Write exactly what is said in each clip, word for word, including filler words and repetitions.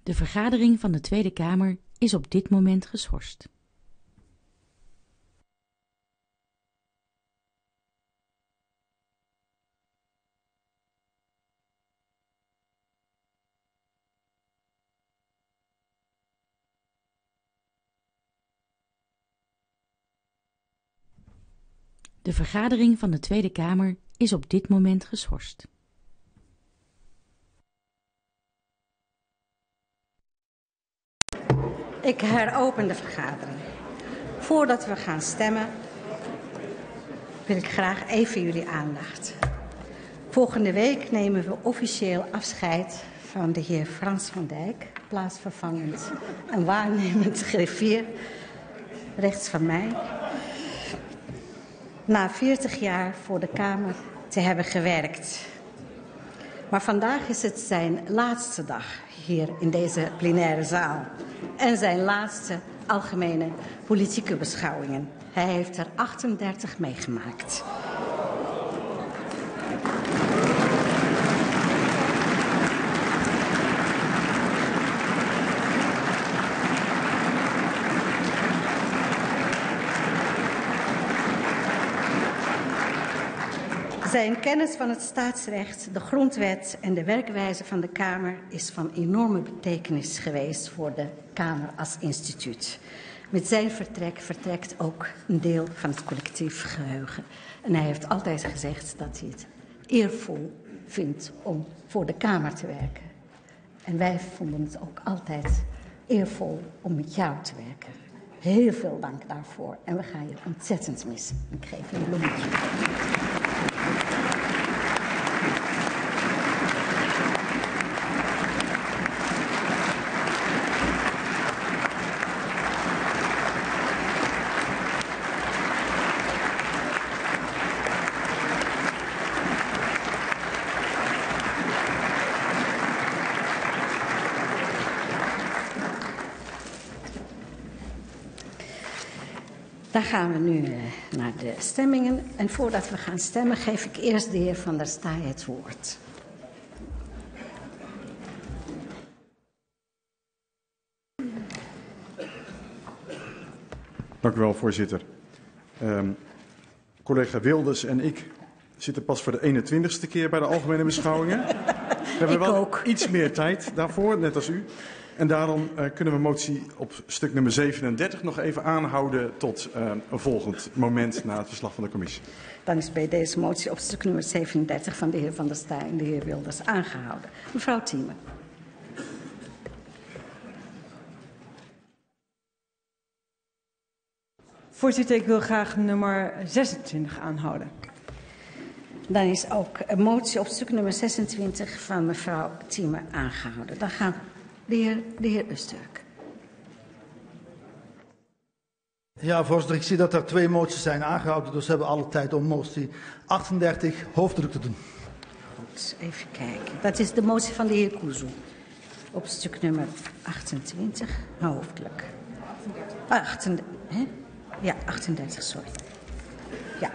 De vergadering van de Tweede Kamer is op dit moment geschorst. De vergadering van de Tweede Kamer is op dit moment geschorst. Ik heropen de vergadering. Voordat we gaan stemmen, wil ik graag even jullie aandacht. Volgende week nemen we officieel afscheid van de heer Frans van Dijk, plaatsvervangend en waarnemend griffier, rechts van mij. Na veertig jaar voor de Kamer te hebben gewerkt. Maar vandaag is het zijn laatste dag hier in deze plenaire zaal. En zijn laatste algemene politieke beschouwingen. Hij heeft er achtendertig meegemaakt. Zijn kennis van het staatsrecht, de grondwet en de werkwijze van de Kamer is van enorme betekenis geweest voor de Kamer als instituut. Met zijn vertrek vertrekt ook een deel van het collectief geheugen. En hij heeft altijd gezegd dat hij het eervol vindt om voor de Kamer te werken. En wij vonden het ook altijd eervol om met jou te werken. Heel veel dank daarvoor. En we gaan je ontzettend missen. Ik geef je een bloemetje. Dan gaan we nu uh, naar de stemmingen. En voordat we gaan stemmen geef ik eerst de heer Van der Staaij het woord. Dank u wel, voorzitter. Um, collega Wilders en ik zitten pas voor de eenentwintigste keer bij de algemene beschouwingen. We hebben wel ook. iets meer tijd daarvoor, net als u. En daarom uh, kunnen we motie op stuk nummer zevenendertig nog even aanhouden tot uh, een volgend moment na het verslag van de commissie. Dan is bij deze motie op stuk nummer zevenendertig van de heer Van der Staaij en de heer Wilders aangehouden. Mevrouw Thieme. Voorzitter, ik wil graag nummer zesentwintig aanhouden. Dan is ook een motie op stuk nummer zesentwintig van mevrouw Thieme aangehouden. Dan gaan de heer, de heer Usturk. Ja, voorzitter, ik zie dat er twee moties zijn aangehouden, dus we hebben alle tijd om motie achtendertig hoofddruk te doen. Goed, even kijken. Dat is de motie van de heer Kuzu. Op stuk nummer achtentwintig, hoofdelijk. Ah, achtendertig, hè? Ja, achtendertig, sorry. Ja.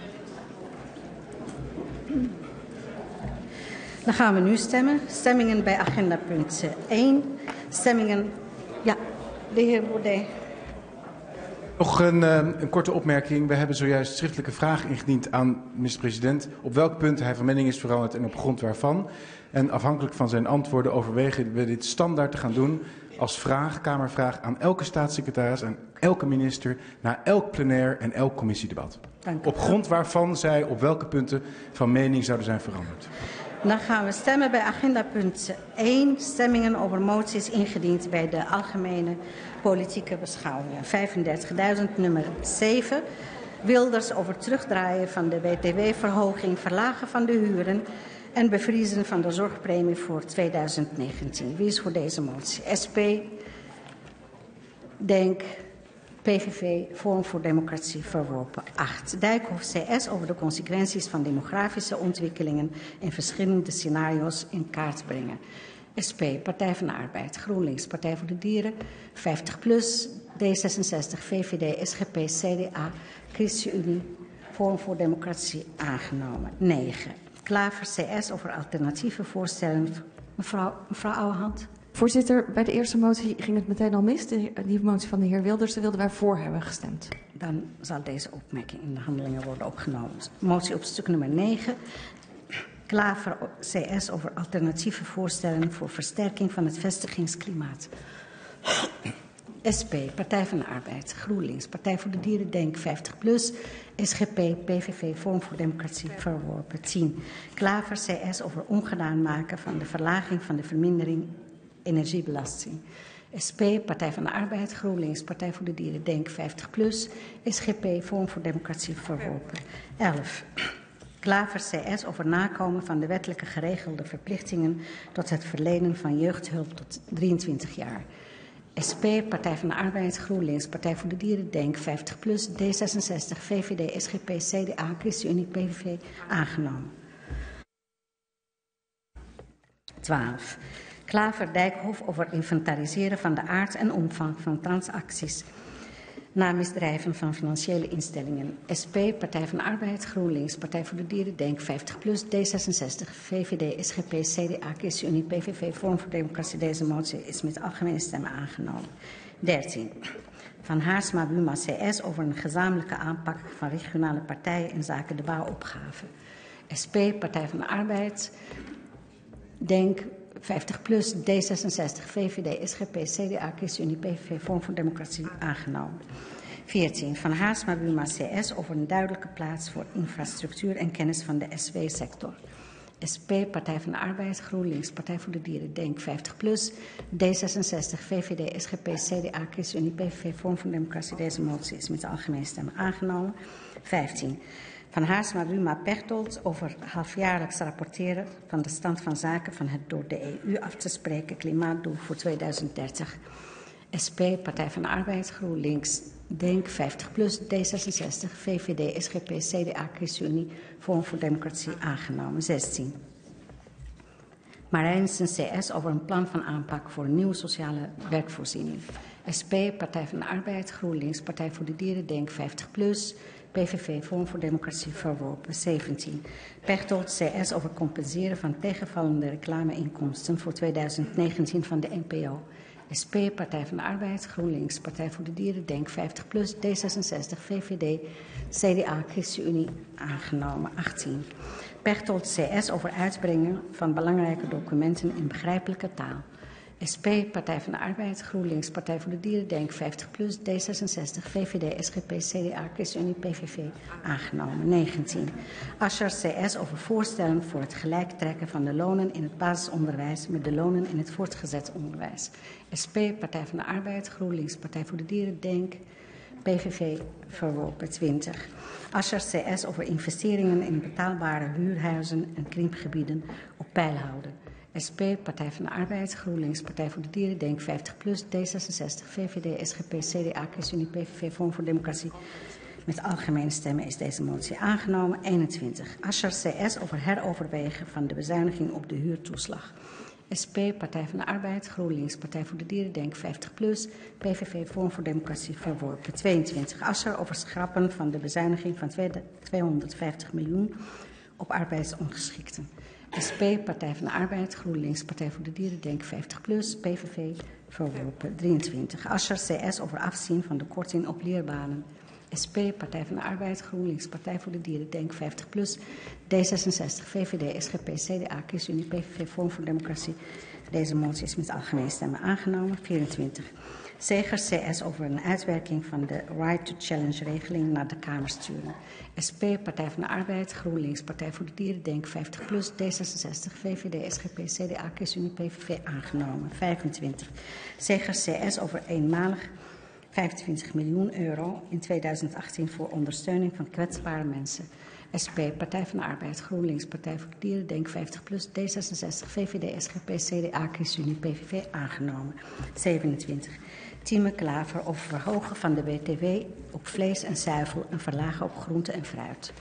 Dan gaan we nu stemmen. Stemmingen bij agenda punt één. Stemmingen, ja, de heer Baudet. Nog een, een korte opmerking. We hebben zojuist schriftelijke vragen ingediend aan minister-president op welk punt hij van mening is veranderd en op grond waarvan. En afhankelijk van zijn antwoorden overwegen we dit standaard te gaan doen als vraag, kamervraag aan elke staatssecretaris, aan elke minister, na elk plenair en elk commissiedebat. Op grond waarvan zij op welke punten van mening zouden zijn veranderd. Dan gaan we stemmen bij agenda punt één. Stemmingen over moties ingediend bij de algemene politieke beschouwingen. vijfendertigduizend nummer zeven. Wilders over terugdraaien van de B T W-verhoging, verlagen van de huren en bevriezen van de zorgpremie voor tweeduizend negentien. Wie is voor deze motie? S P, Denk, P V V, Forum voor Democratie, verworpen. acht. Dijkhoff C S over de consequenties van demografische ontwikkelingen in verschillende scenario's in kaart brengen. S P, Partij van de Arbeid, GroenLinks, Partij voor de Dieren, vijftig plus, D zesenzestig, V V D, S G P, C D A, ChristenUnie, Forum voor Democratie aangenomen. negen. Klaver C S over alternatieve voorstellen. Mevrouw, mevrouw Ouwehand. Voorzitter, bij de eerste motie ging het meteen al mis. De, die motie van de heer Wilders, daar wilden wij voor hebben gestemd. Dan zal deze opmerking in de handelingen worden opgenomen. Motie op stuk nummer negen. Klaver C S over alternatieve voorstellen voor versterking van het vestigingsklimaat. S P, Partij van de Arbeid, GroenLinks, Partij voor de Dieren, Denk, vijftig plus, S G P, P V V, Vorm voor Democratie, verworpen. tien. Klaver C S over ongedaan maken van de verlaging van de vermindering energiebelasting. S P, Partij van de Arbeid, GroenLinks, Partij voor de Dieren, Denk, vijftig plus, S G P, Vorm voor Democratie, verworpen. elf. Klaver C S over nakomen van de wettelijke geregelde verplichtingen tot het verlenen van jeugdhulp tot drieëntwintig jaar. S P, Partij van de Arbeid, GroenLinks, Partij voor de Dieren, Denk, vijftig plus, D zesenzestig, V V D, S G P, C D A, ChristenUnie, P V V, aangenomen. twaalf. Klaver Dijkhoff over inventariseren van de aard en omvang van transacties na misdrijven van financiële instellingen. S P, Partij van de Arbeid, GroenLinks, Partij voor de Dieren, Denk, vijftig plus, D zesenzestig, V V D, S G P, C D A, ChristenUnie, P V V, Vorm voor Democratie. Deze motie is met algemene stemmen aangenomen. dertien. Van Haarsma Buma C S over een gezamenlijke aanpak van regionale partijen in zaken de bouwopgave. S P, Partij van de Arbeid, Denk, vijftig plus, D zesenzestig, V V D, S G P, C D A, ChristenUnie, P V V, Vorm voor Democratie, aangenomen. veertien. Van Haarsma Buma C S over een duidelijke plaats voor infrastructuur en kennis van de S W-sector. S P, Partij van de Arbeid, GroenLinks, Partij voor de Dieren, Denk, vijftig plus, D zesenzestig, V V D, S G P, C D A, ChristenUnie, P V V, Vorm voor Democratie. Deze motie is met de algemene stemmen aangenomen. vijftien. Van Haarsma Buma Pechtold over halfjaarlijks rapporteren van de stand van zaken van het door de E U af te spreken klimaatdoel voor tweeduizend dertig. S P, Partij van de Arbeid, GroenLinks, Denk, vijftig plus, D zesenzestig, V V D, S G P, C D A, ChristenUnie, Vorm voor Democratie, aangenomen. zestien. Marijnsen C S over een plan van aanpak voor een nieuwe sociale werkvoorziening. S P, Partij van de Arbeid, GroenLinks, Partij voor de Dieren, Denk, vijftig plus, P V V, Vorm voor Democratie, verworpen. zeventien. Pechtold C S over compenseren van tegenvallende reclameinkomsten voor tweeduizend negentien van de N P O. S P, Partij van de Arbeid, GroenLinks, Partij voor de Dieren, Denk, vijftig plus, D zesenzestig, V V D, C D A, ChristenUnie, aangenomen. achttien. Pechtold C S over uitbrengen van belangrijke documenten in begrijpelijke taal. S P, Partij van de Arbeid, GroenLinks, Partij voor de Dieren, Denk, vijftig plus, D zesenzestig, V V D, S G P, C D A, ChristenUnie, P V V, aangenomen. negentien. Asscher C S over voorstellen voor het gelijktrekken van de lonen in het basisonderwijs met de lonen in het voortgezet onderwijs. S P, Partij van de Arbeid, GroenLinks, Partij voor de Dieren, Denk, P V V, verworpen. twintig. Asscher C S over investeringen in betaalbare huurhuizen en krimpgebieden op peil houden. S P, Partij van de Arbeid, GroenLinks, Partij voor de Dieren, Denk, vijftig plus, D zesenzestig, V V D, S G P, C D A, ChristenUnie, P V V, Vorm voor Democratie. Met algemene stemmen is deze motie aangenomen. eenentwintig. Asscher C S over heroverwegen van de bezuiniging op de huurtoeslag. S P, Partij van de Arbeid, GroenLinks, Partij voor de Dieren, Denk, vijftig plus, P V V, Vorm voor Democratie, verworpen. tweeëntwintig. Asscher over schrappen van de bezuiniging van tweehonderdvijftig miljoen op arbeidsongeschikten. S P, Partij van de Arbeid, GroenLinks, Partij voor de Dieren, Denk, vijftig plus, P V V, verworpen. drieëntwintig. Asscher C S over afzien van de korting op leerbanen. S P, Partij van de Arbeid, GroenLinks, Partij voor de Dieren, Denk, vijftig plus, D zesenzestig, V V D, S G P, C D A, ChristenUnie, P V V, Vorm voor Democratie. Deze motie is met algemene stemmen aangenomen. vierentwintig. Segers C S over een uitwerking van de Right to Challenge-regeling naar de Kamer sturen. S P, Partij van de Arbeid, GroenLinks, Partij voor de Dieren, Denk, vijftig plus, D zesenzestig, V V D, S G P, C D A, ChristenUnie, P V V, aangenomen. vijfentwintig. Segers C S over eenmalig vijfentwintig miljoen euro in tweeduizend achttien voor ondersteuning van kwetsbare mensen. S P, Partij van de Arbeid, GroenLinks, Partij voor de Dieren, Denk, vijftig plus, D zesenzestig, V V D, S G P, C D A, ChristenUnie, P V V, aangenomen. zevenentwintig. Tieme Klaver over verhogen van de B T W op vlees en zuivel en verlagen op groente en fruit.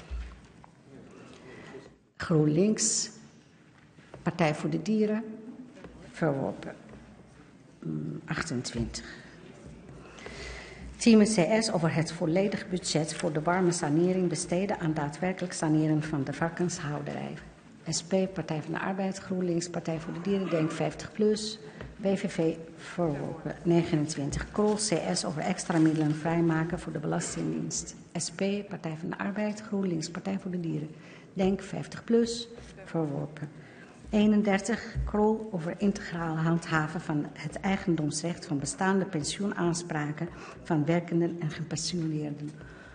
GroenLinks, Partij voor de Dieren, verworpen. achtentwintig. Tieme C S over het volledig budget voor de warme sanering besteden aan daadwerkelijk saneren van de varkenshouderij. S P, Partij van de Arbeid, GroenLinks, Partij voor de Dieren, Denk, vijftig plus, B V V verworpen. negenentwintig. Krol C S over extra middelen vrijmaken voor de Belastingdienst. S P, Partij van de Arbeid, GroenLinks, Partij voor de Dieren. Denk vijftig plus, verworpen. eenendertig. Krol over integraal handhaven van het eigendomsrecht van bestaande pensioenaanspraken van werkenden en gepensioneerden.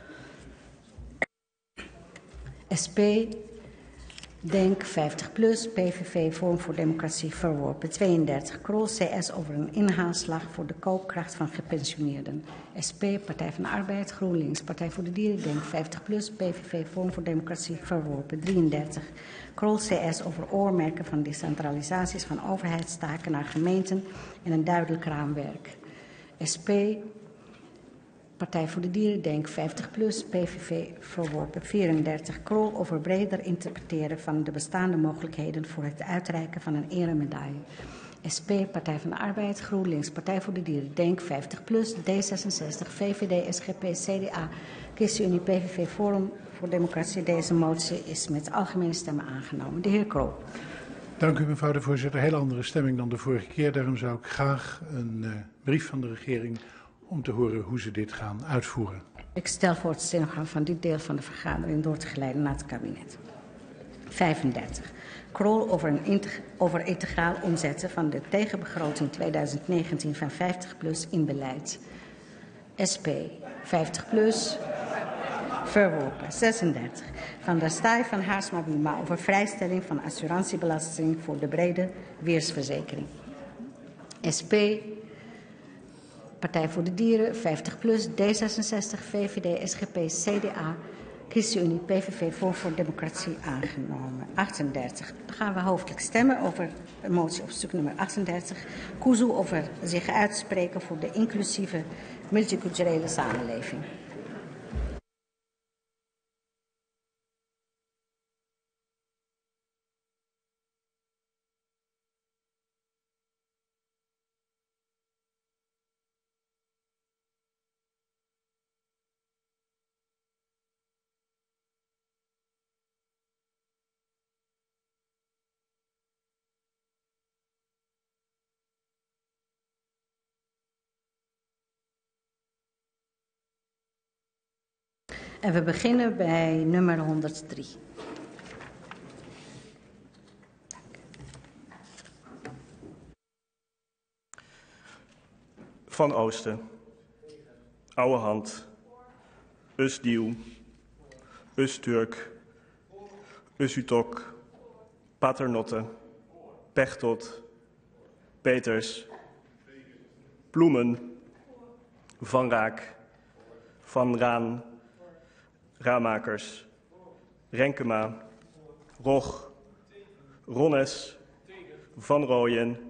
S P, Denk vijftig plus, P V V Forum voor Democratie verworpen. tweeëndertig. Krol C S over een inhaalslag voor de koopkracht van gepensioneerden. S P, Partij van de Arbeid, GroenLinks, Partij voor de Dieren, Denk vijftig plus, P V V Forum voor Democratie verworpen. drieëndertig. Krol C S over oormerken van decentralisaties van overheidstaken naar gemeenten en een duidelijk raamwerk. S P, Partij voor de Dieren, Denk vijftig plus, P V V verworpen. vierendertig. Krol over breder interpreteren van de bestaande mogelijkheden voor het uitreiken van een eremedaille. S P, Partij van de Arbeid, GroenLinks, Partij voor de Dieren, Denk vijftig plus, D zesenzestig, V V D, S G P, C D A, ChristenUnie, P V V Forum voor Democratie. Deze motie is met algemene stemmen aangenomen. De heer Krol. Dank u, mevrouw de voorzitter. Heel andere stemming dan de vorige keer. Daarom zou ik graag een uh, brief van de regering om te horen hoe ze dit gaan uitvoeren. Ik stel voor het stenogram van dit deel van de vergadering door te geleiden naar het kabinet. vijfendertig. Krol over, een integ over integraal omzetten van de tegenbegroting tweeduizend negentien van vijftig plus in beleid. S P, vijftig plus, verworpen. zesendertig. Van der Staaij van Haarsma Buma over vrijstelling van assurantiebelasting voor de brede weersverzekering. S P, Partij voor de Dieren, vijftig plus, D zesenzestig, V V D, S G P, C D A, ChristenUnie, P V V Forum voor Democratie aangenomen. achtendertig. Dan gaan we hoofdelijk stemmen over een motie op stuk nummer achtendertig. Kuzu over zich uitspreken voor de inclusieve multiculturele samenleving. En we beginnen bij nummer honderddrie. Van Oosten, Oude Hand, Usdieuw, Usturk, Usutok, Paternotte, Pechtot, Peters, Ploemen, Van Raak, Van Raan, Raamakers, Renkema, Rog, Ronnes, Van Rooyen,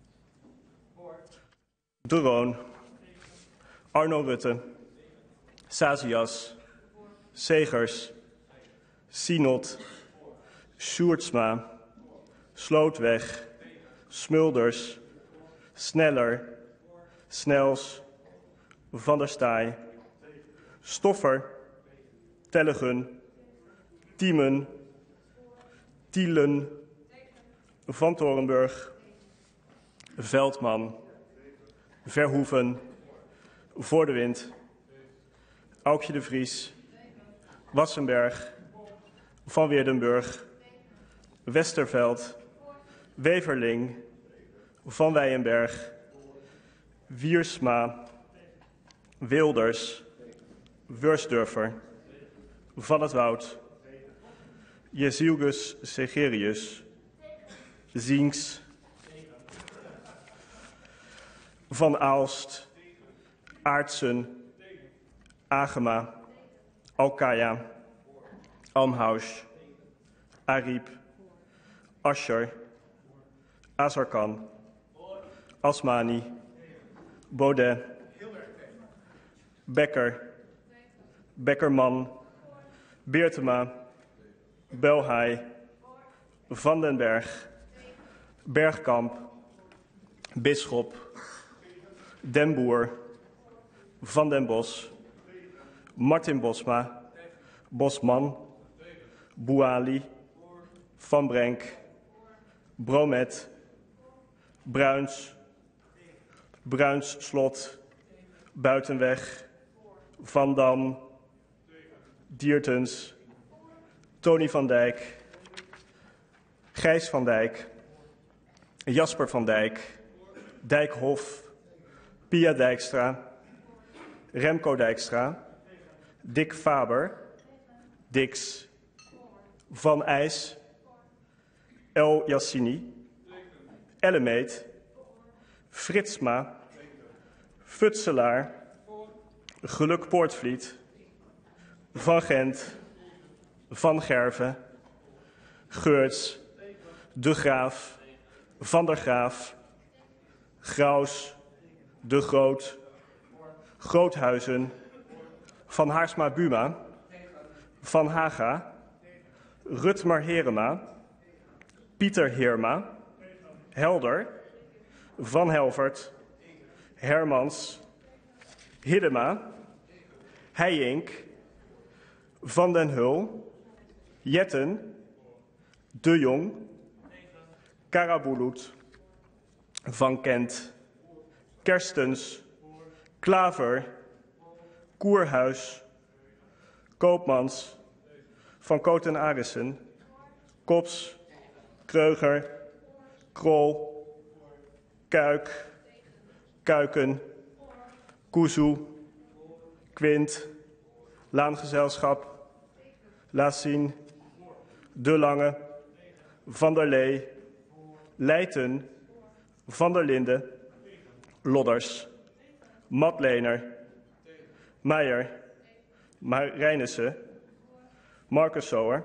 De Roon, Arno Rutte, Sazias, Segers, Sinot, Sjoerdsma, Slootweg, Smulders, Sneller, Snels, Van der Staaij, Stoffer, Tellegen, Tiemen, Tielen, Van Torenburg, Veldman, Verhoeven, Voor de Wind, Aukje de Vries, Wassenberg, Van Weerdenburg, Westerveld, Weverling, Van Wijenberg, Wiersma, Wilders, Wursdurfer, Van het Woud, Jezielgus Segerius, Zienks, Van Aalst, Aartsen, Agema, Alkaya, Amhuis, Ariep, Ascher, Azarkan, Asmani, Baudet, Bekker, Bekkerman, Beertema, Belhaai, Van den Berg, Bergkamp, Bisschop, Den Boer, Van den Bos, Martin Bosma, Bosman, Bouali, Van Brenk, Bromet, Bruins, Bruins-Slot, Buitenweg, Van Dam, Diertens, Tony van Dijk, Gijs van Dijk, Jasper van Dijk, Dijkhoff, Pia Dijkstra, Remco Dijkstra, Dick Faber, Dix, Van IJs, El Yassini, Ellemeet, Fritsma, Futselaar, Geluk Poortvliet, Van Gent, Van Gerven, Geurts, De Graaf, Van der Graaf, Graus, De Groot, Groothuizen, Van Haarsma Buma, Van Haga, Rutmer Herema, Pieter Heerma, Helder, Van Helvert, Hermans, Hiddema, Heijink, Van den Hul, Jetten, De Jong, Karabulut, Van Kent, Kerstens, Klaver, Koerhuis, Koopmans, Van Kooten Arissen, Kops, Kreuger, Krol, Kuik, Kuiken, Kuzu, Quint, Laangezelschap, Lassien, De Lange, Van der Lee, Leijten, Van der Linden, Lodders, Matlener, Meijer, Marijnissen, Marcus Soer,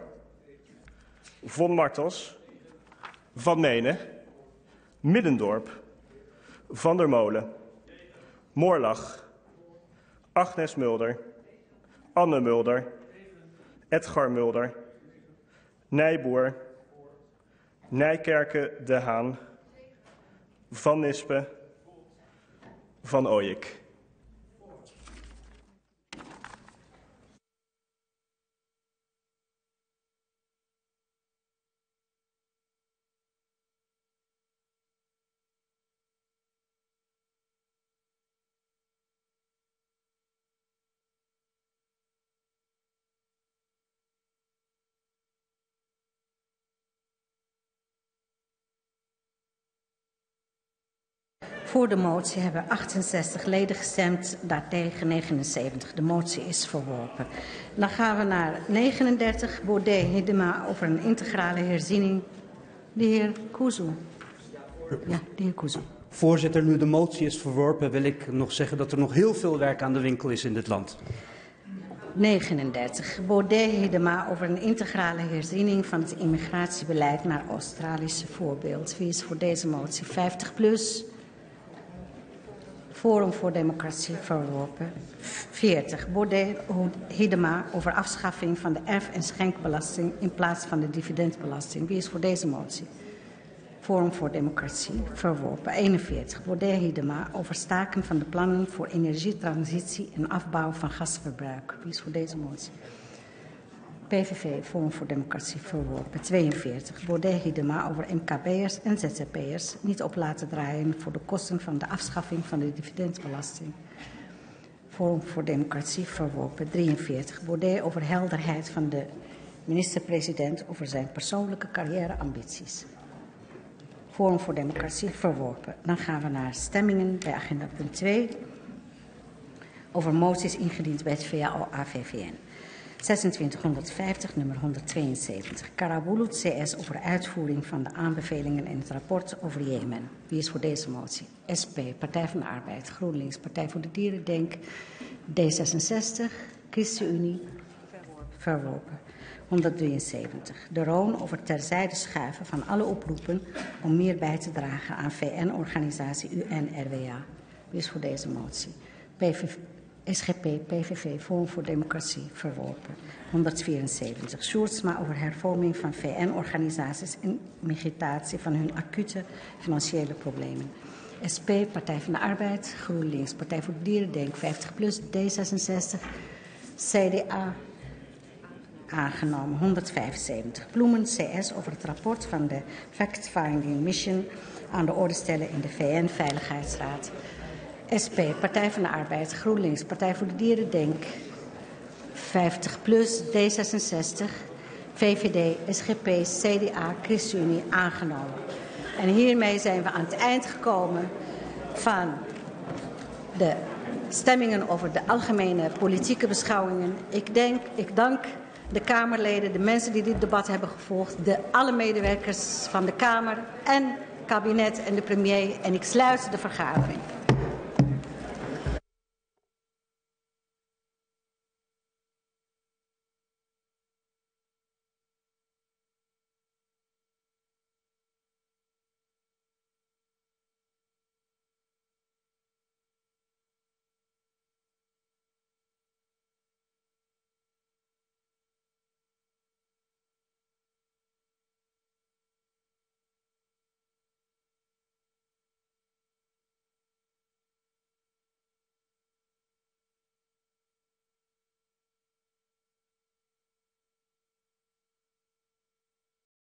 Von Martels, Van Menen, Middendorp, Van der Molen, Moorlach, Agnes Mulder, Anne Mulder, Edgar Mulder, Nijboer, Nijkerke de Haan, Van Nispen, Van Ooyek. Voor de motie hebben achtenzestig leden gestemd, daartegen negenenzeventig. De motie is verworpen. Dan gaan we naar negenendertig, Baudet Hiddema over een integrale herziening. De heer Kuzu. Ja, de heer Kuzu. Voorzitter, nu de motie is verworpen wil ik nog zeggen dat er nog heel veel werk aan de winkel is in dit land. negenendertig, Baudet Hiddema over een integrale herziening van het immigratiebeleid naar Australische voorbeeld. Wie is voor deze motie? vijftig plus. Forum voor Democratie verworpen. veertig. Baudet Hiddema over afschaffing van de erf- en schenkbelasting in plaats van de dividendbelasting. Wie is voor deze motie? Forum voor Democratie verworpen. eenenveertig. Baudet Hiddema over staken van de plannen voor energietransitie en afbouw van gasverbruik. Wie is voor deze motie? P V V, Forum voor Democratie verworpen. tweeënveertig. Baudet Hiddema over M K B'ers en Z Z P'ers niet op laten draaien voor de kosten van de afschaffing van de dividendbelasting. Forum voor Democratie verworpen. drieënveertig. Baudet over helderheid van de minister-president over zijn persoonlijke carrièreambities. Forum voor Democratie verworpen. Dan gaan we naar stemmingen bij agenda punt twee. Over moties ingediend bij het V A O A V V N. zesentwintighonderdvijftig, nummer honderdtweeënzeventig. Karabulut C S over uitvoering van de aanbevelingen in het rapport over Jemen. Wie is voor deze motie? S P, Partij van de Arbeid, GroenLinks, Partij voor de Dieren, Denk, D zesenzestig, ChristenUnie, verworpen. honderddrieënzeventig. De Roon over terzijde schuiven van alle oproepen om meer bij te dragen aan V N-organisatie U N R W A. Wie is voor deze motie? P V V. S G P, P V V, Forum voor Democratie, verworpen. honderdvierenzeventig. Sjoerdsma over hervorming van V N-organisaties en migratie van hun acute financiële problemen. S P, Partij van de Arbeid, GroenLinks, Partij voor de Dieren, Denk, vijftig plus, D zesenzestig, C D A, aangenomen. honderdvijfenzeventig. Bloemen, C S, over het rapport van de Fact-Finding Mission aan de orde stellen in de V N-veiligheidsraad. S P, Partij van de Arbeid, GroenLinks, Partij voor de Dieren, Denk, vijftig plus, D zesenzestig, V V D, S G P, C D A, ChristenUnie aangenomen. En hiermee zijn we aan het eind gekomen van de stemmingen over de algemene politieke beschouwingen. Ik, denk, ik dank de Kamerleden, de mensen die dit debat hebben gevolgd, de alle medewerkers van de Kamer en kabinet en de premier. En ik sluit de vergadering.